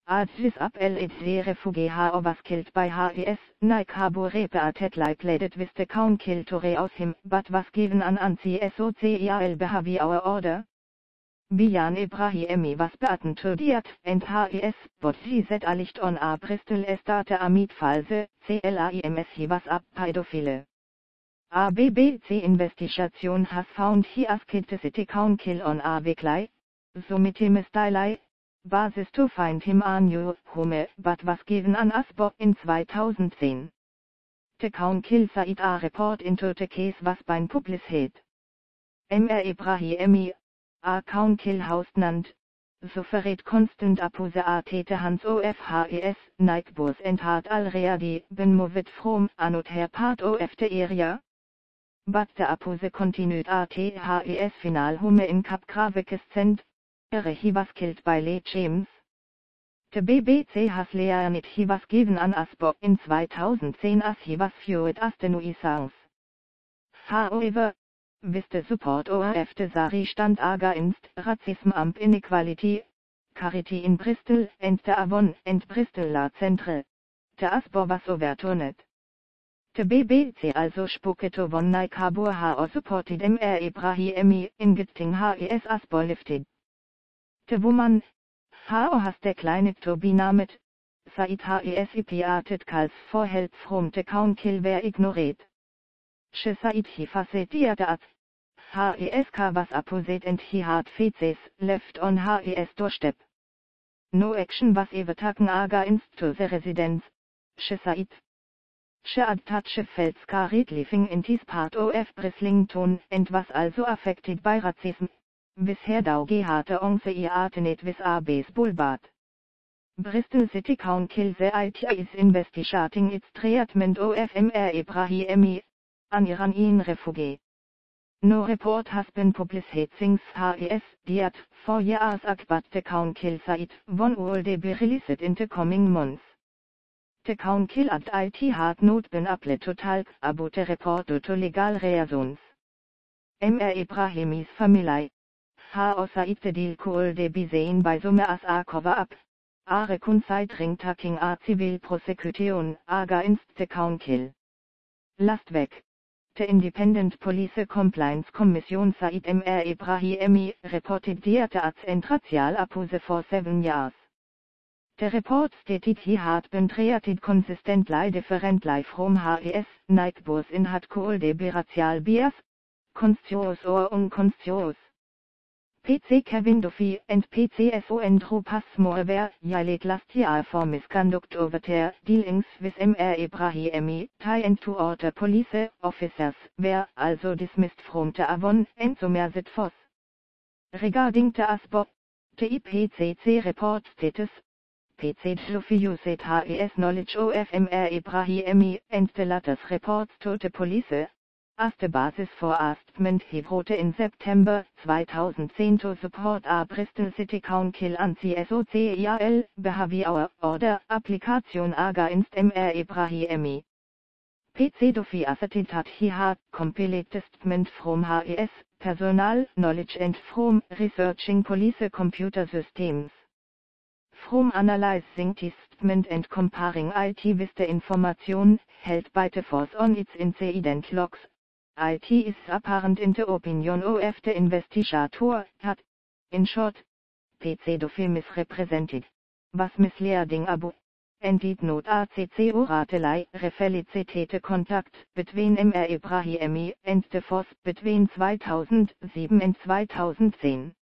Advis ab LEC refuge ha was killed by HES, Nike habo repeated like ledet wiste kaum kiltore aus him, but was given an CSOCEAL behavi our order. Bian Ibrahimi was beattentiert, and HES, but he set a licht on a Bristol estate amit false, CLAIMS he was up pedophile. A BBC investigation has found he asked the city council on a weekly, submitted style, basis to find him a new home, but was given an asbo in 2010. The council said a report into the case was being published. Ibrahimi, a council house nannt, so verrät constant appose a tete hans ofhes, Nikebos and had already been moved from another part of the area. But the appose continued at HES final home in Cap Graveques cent. He was killed by Lee James. The BBC has learned he was given an asbo in 2010 as he was viewed as the nuisance. However, with the support of the Sari stand against racism and inequality, Charity in Bristol and the Avon and Bristol Law Centre, the asbo was overturned. The BBC also spoke to von Nike habo ha supported Ibrahimi in getting HES asbo lifted. The woman, how has declined to be named, said HES repeated calls for help from the council were ignored. She said he facilitated at HES was opposite and he had faces left on HES doorstep. No action was ever taken against to the residents, she said. She added she felt scared living in this part of Brislington and was also affected by racism. With her daughter hatte once net with a baseball bat. Bristol City Council the IT is investigating its treatment of Ibrahimi, an Iranian refugee. No report has been published since HES did 4 years ago, but the council said one will be released in the coming months. The council at IT had not been able to talk about the report due to legal reasons. Ibrahimi's family ha said the deal could be seen by some as a cover-up, a reconciling taking a civil prosecution against the council. Last week, the Independent Police Compliance Commission said Ibrahimi reported dirt acts and racial abuse for 7 years. The report stated he had been treated consistently differently from HES, Nikebos in had could be racial bias, conscious or unconscious. PC Kevin Duffy and PCSO Andrew Passmore were jailed last year for misconduct over their dealings with Ibrahimi, and 2 other police officers were also dismissed from the Avon and Somerset Force. Regarding the ASBO, the IPCC report status, PC Duffy used HES knowledge of Ibrahimi and the latter's reports to the police as the basis for a statement he wrote in September 2010 to support a Bristol City Council and CSOCEAL behavior order application against Ibrahimi. PC Duffy asserted that he had compiled the statement from HES personal knowledge and from researching police computer systems. From analyzing this statement and comparing it with the information held by the force on its incident logs, it is apparent in the opinion of the investigator that, in short, PC Duffy misrepresented, was misleading about, and did not ACC oratelei reflected contact between Ibrahimi and the force between 2007 and 2010.